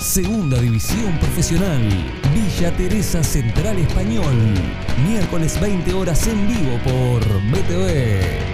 Segunda División Profesional. Villa Teresa Central Español. Miércoles 20 horas en vivo por BTV.